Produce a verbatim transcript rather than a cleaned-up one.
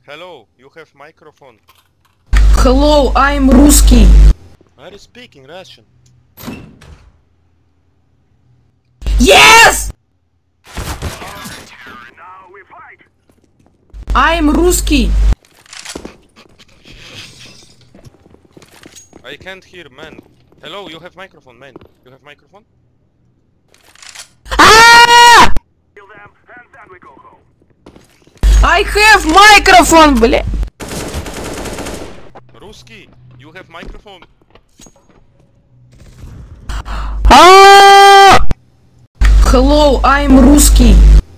Hello, you have microphone. Hello, I'm RUSKI. Are you speaking Russian? Yes! Now we fight. I'm RUSKI. I can't hear, man. Hello, you have microphone, man. You have microphone? Ah! Kill them, and then we go home. I have microphone, бля. Ruski, you have microphone. Ah! Hello, I'm RUSKI.